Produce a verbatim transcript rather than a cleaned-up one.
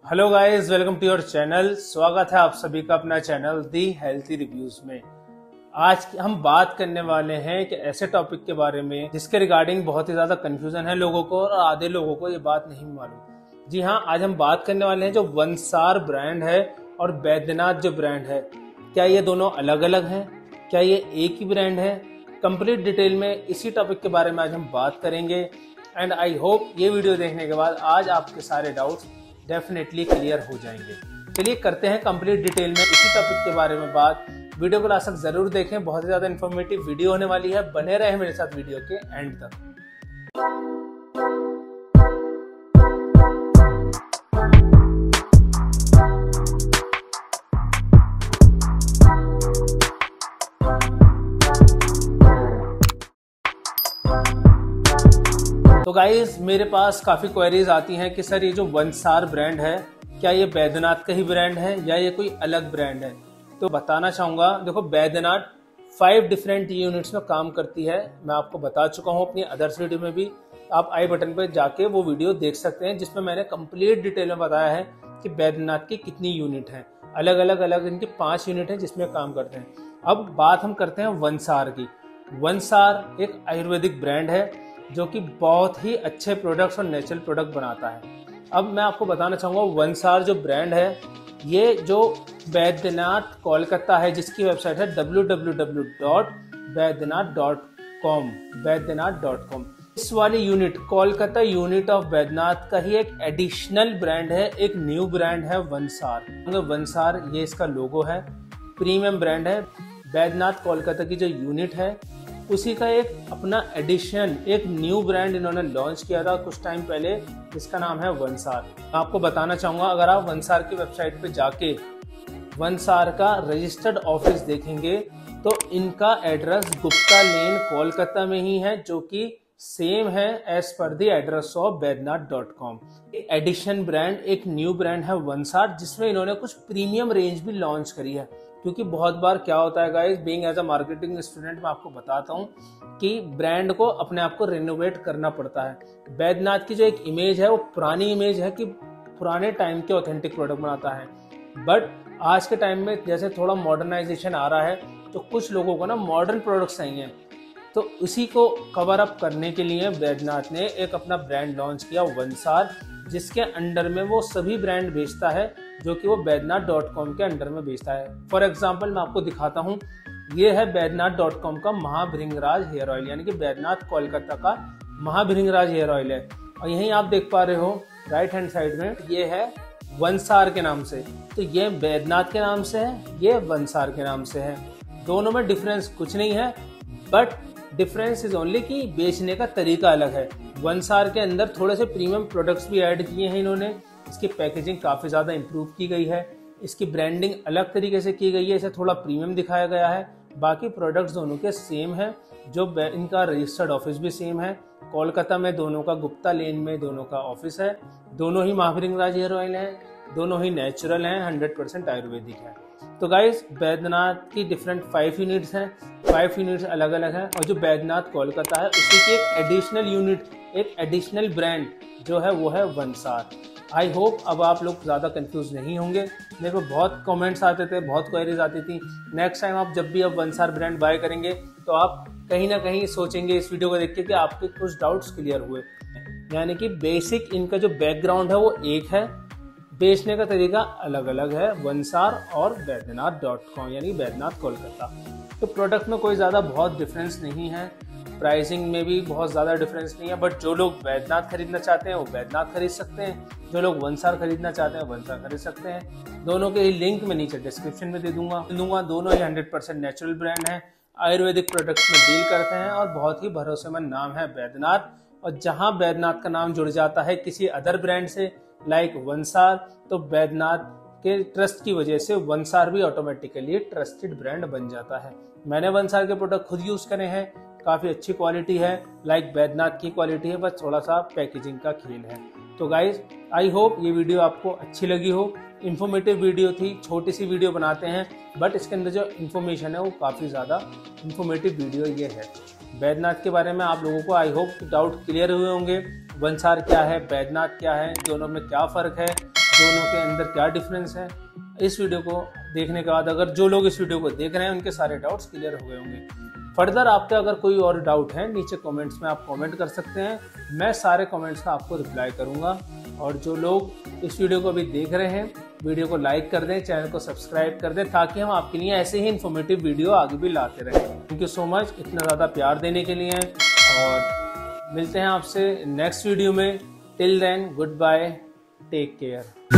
Hello guys, welcome to your channel. स्वागत है आप सभी का अपना चैनल दी हेल्थी रिव्यूज में। आज हम बात करने वाले हैं एक ऐसे टॉपिक के बारे में जिसके रिगार्डिंग बहुत ही ज्यादा कंफ्यूजन है लोगों को और आधे लोगों को ये बात नहीं मालूम। जी हाँ, आज हम बात करने वाले हैं जो वनसार ब्रांड है और बैद्यनाथ जो ब्रांड है, क्या ये दोनों अलग अलग हैं, क्या ये एक ही ब्रांड है? कंप्लीट डिटेल में इसी टॉपिक के बारे में आज हम बात करेंगे एंड आई होप ये वीडियो देखने के बाद आज आपके सारे डाउट्स डेफिनेटली क्लियर हो जाएंगे। चलिए करते हैं कंप्लीट डिटेल में इसी टॉपिक के बारे में बात। वीडियो को लास्ट तक जरूर देखें, बहुत ही ज्यादा इन्फॉर्मेटिव वीडियो होने वाली है। बने रहे मेरे साथ वीडियो के एंड तक। तो गाइस, मेरे पास काफ़ी क्वेरीज आती हैं कि सर ये जो वनसार ब्रांड है क्या ये बैद्यनाथ का ही ब्रांड है या ये कोई अलग ब्रांड है? तो बताना चाहूँगा, देखो बैद्यनाथ फाइव डिफरेंट यूनिट्स में काम करती है। मैं आपको बता चुका हूँ अपनी अदर्स वीडियो में भी, आप आई बटन पर जाके वो वीडियो देख सकते हैं जिसमें मैंने कंप्लीट डिटेल में बताया है कि बैद्यनाथ की कितनी यूनिट हैं। अलग अलग अलग इनकी पाँच यूनिट हैं जिसमें काम करते हैं। अब बात हम करते हैं वनसार की। वनसार एक आयुर्वेदिक ब्रांड है जो कि बहुत ही अच्छे प्रोडक्ट्स और नेचुरल प्रोडक्ट बनाता है। अब मैं आपको बताना चाहूँगा, वनसार जो ब्रांड है ये जो बैद्यनाथ कोलकाता है जिसकी वेबसाइट है W W W dot Baidyanath dot com Baidyanath dot com. इस वाली unit Kolkata unit of Baidyanath का ही एक एडिशनल ब्रांड है, एक न्यू ब्रांड है वनसार। वनसार ये इसका लोगो है, प्रीमियम ब्रांड है। बैद्यनाथ कोलकाता की जो यूनिट है उसी का एक अपना एडिशन, एक न्यू ब्रांड इन्होंने लॉन्च किया था कुछ टाइम पहले, जिसका नाम है वनसार। आपको बताना चाहूँगा, अगर आप वनसार की वेबसाइट पे जाके वनसार का रजिस्टर्ड ऑफिस देखेंगे तो इनका एड्रेस गुप्ता लेन कोलकाता में ही है, जो कि सेम है as per the address of Baidyanath dot com. Edition brand, एक न्यू ब्रांड है वनसार, जिसमें इन्होंने कुछ प्रीमियम रेंज भी लॉन्च करी है। क्योंकि बहुत बार क्या होता है guys, being as a marketing student मैं आपको बताता हूँ कि ब्रांड को अपने आप को रिनोवेट करना पड़ता है। बैद्यनाथ की जो एक इमेज है वो पुरानी इमेज है कि पुराने टाइम के ऑथेंटिक प्रोडक्ट बनाता है, बट आज के टाइम में जैसे थोड़ा मॉडर्नाइजेशन आ रहा है तो कुछ लोगों को ना मॉडर्न प्रोडक्ट्स चाहिए, तो उसी को कवर अप करने के लिए बैद्यनाथ ने एक अपना ब्रांड लॉन्च किया वनसार, जिसके अंडर में वो सभी ब्रांड बेचता है जो कि वो बैद्यनाथ डॉट कॉम के अंडर में बेचता है। फॉर एग्जांपल मैं आपको दिखाता हूँ, ये है बैद्यनाथ डॉट कॉम का महाभृंगराज हेयर ऑयल, यानी कि बैद्यनाथ कोलकाता का महाभृंगराज हेयर ऑयल है। और यहीं आप देख पा रहे हो राइट हैंड साइड में ये है वनसार के नाम से, तो ये बैद्यनाथ के नाम से है, ये वनसार के नाम से है। दोनों में डिफरेंस कुछ नहीं है, बट डिफरेंस इज ओनली कि बेचने का तरीका अलग है। वनसार के अंदर थोड़े से प्रीमियम प्रोडक्ट्स भी ऐड किए हैं इन्होंने, इसकी पैकेजिंग काफ़ी ज़्यादा इम्प्रूव की गई है, इसकी ब्रांडिंग अलग तरीके से की गई है, इसे थोड़ा प्रीमियम दिखाया गया है। बाकी प्रोडक्ट्स दोनों के सेम है, जो इनका रजिस्टर्ड ऑफिस भी सेम है। कोलकाता में दोनों का गुप्ता लेन में दोनों का ऑफिस है। दोनों ही महाभृंगराज हेयर ऑयल हैं, दोनों ही नेचुरल हैं, हंड्रेड परसेंट आयुर्वेदिक है। तो गाइस, बैद्यनाथ की डिफरेंट फाइव यूनिट्स हैं, फाइव यूनिट्स अलग अलग हैं, और जो बैद्यनाथ कोलकाता है उसी की एक एडिशनल यूनिट, एक एडिशनल ब्रांड जो है वो है वनसार। आई होप अब आप लोग ज़्यादा कंफ्यूज नहीं होंगे। मेरे को बहुत कमेंट्स आते थे, बहुत क्वेरीज आती थी। नेक्स्ट टाइम आप जब भी अब वनसार ब्रांड बाय करेंगे तो आप कहीं ना कहीं सोचेंगे इस वीडियो को देख के कि आपके कुछ डाउट्स क्लियर हुए। यानी कि बेसिक इनका जो बैकग्राउंड है वो एक है, बेचने का तरीका अलग अलग है, वनसार और बैद्यनाथ डॉट कॉम यानी बैद्यनाथ कोलकाता। तो प्रोडक्ट में कोई ज़्यादा बहुत डिफरेंस नहीं है, प्राइसिंग में भी बहुत ज़्यादा डिफरेंस नहीं है, बट जो लोग बैद्यनाथ खरीदना चाहते हैं वो बैद्यनाथ खरीद सकते हैं, जो लोग वनसार खरीदना चाहते हैं वनसार खरीद सकते हैं। दोनों के ही लिंक मैं नीचे डिस्क्रिप्शन में दे दूंगा दूंगा दोनों ही हंड्रेड परसेंट नेचुरल ब्रांड हैं, आयुर्वेदिक प्रोडक्ट्स में डील करते हैं और बहुत ही भरोसेमंद नाम है बैद्यनाथ। और जहाँ बैद्यनाथ का नाम जुड़ जाता है किसी अदर ब्रांड से लाइक वनसार, तो बैद्यनाथ के ट्रस्ट की वजह से वनसार भी ऑटोमेटिकली ट्रस्टेड ब्रांड बन जाता है। मैंने वनसार के प्रोडक्ट खुद यूज़ करे हैं, काफ़ी अच्छी क्वालिटी है, लाइक बैद्यनाथ की क्वालिटी है, बस थोड़ा सा पैकेजिंग का खेल है। तो गाइज, आई होप ये वीडियो आपको अच्छी लगी हो। इन्फॉर्मेटिव वीडियो थी, छोटी सी वीडियो बनाते हैं बट इसके अंदर जो इन्फॉर्मेशन है वो काफ़ी ज़्यादा इन्फॉर्मेटिव वीडियो ये है। बैद्यनाथ के बारे में आप लोगों को आई होप डाउट क्लियर हुए होंगे। वनसार क्या है, बैद्यनाथ क्या है, दोनों में क्या फ़र्क है, दोनों के अंदर क्या डिफरेंस है। इस वीडियो को देखने के बाद अगर जो लोग इस वीडियो को देख रहे हैं उनके सारे डाउट्स क्लियर हो गए होंगे। फर्दर आपका अगर कोई और डाउट है नीचे कमेंट्स में आप कमेंट कर सकते हैं, मैं सारे कमेंट्स का आपको रिप्लाई करूंगा। और जो लोग इस वीडियो को अभी देख रहे हैं वीडियो को लाइक कर दें, चैनल को सब्सक्राइब कर दें, ताकि हम आपके लिए ऐसे ही इन्फॉर्मेटिव वीडियो आगे भी लाते रहें। थैंक यू सो मच इतना ज़्यादा प्यार देने के लिए, और मिलते हैं आपसे नेक्स्ट वीडियो में। Till then goodbye, take care.